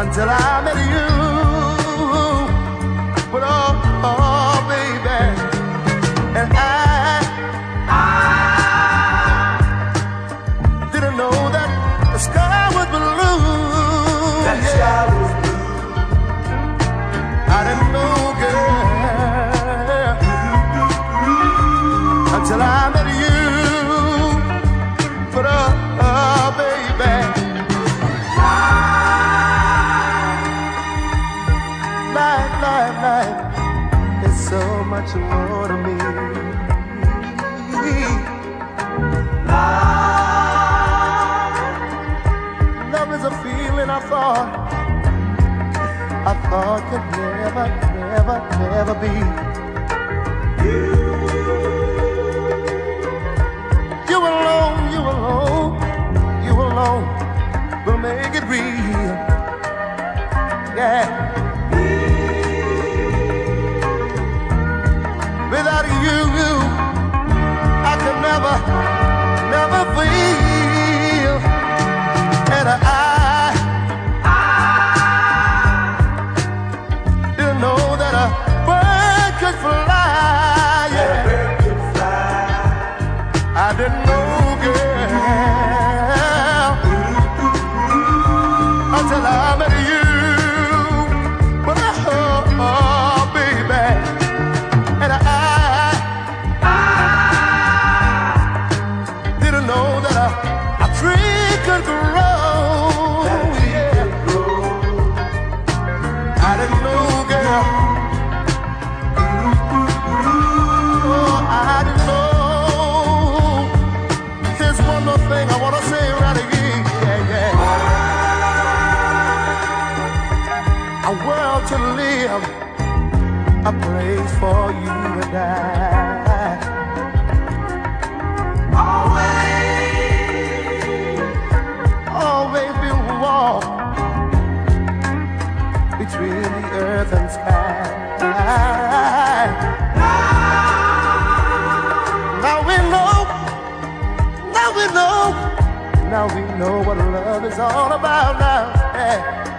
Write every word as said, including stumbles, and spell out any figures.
until I met you. But oh, oh baby, and I, I didn't know that the sky was blue. That yeah. sky was blue. I didn't know, girl, until I met you. But oh, oh baby, life, life, life is so much more to me. Love, love is a feeling I thought, I thought could never, never, never be. You, you alone, you alone, you alone will make it real. Yeah. Without you, I could never, never feel. And I, I didn't know that a bird could fly. Yeah, a bird could fly. I didn't know, girl, until I met you. But oh, oh baby, and I, I didn't know that a, a tree could grow. That tree Yeah. could grow. I didn't know, girl. Oh, I didn't know. There's one more thing I want to say right again. Yeah, yeah. A world to live, a place for you and I. Always, always be walk between the earth and sky. Now we know, now we know, now we know what love is all about now. Yeah.